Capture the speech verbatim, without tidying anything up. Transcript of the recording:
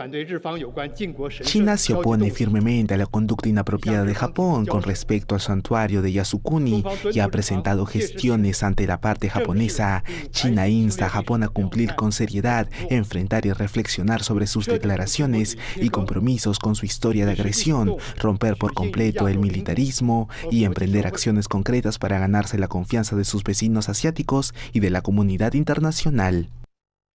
China se opone firmemente a la conducta inapropiada de Japón con respecto al santuario de Yasukuni y ha presentado gestiones ante la parte japonesa. China insta a Japón a cumplir con seriedad, enfrentar y reflexionar sobre sus declaraciones y compromisos con su historia de agresión, romper por completo el militarismo y emprender acciones concretas para ganarse la confianza de sus vecinos asiáticos y de la comunidad internacional.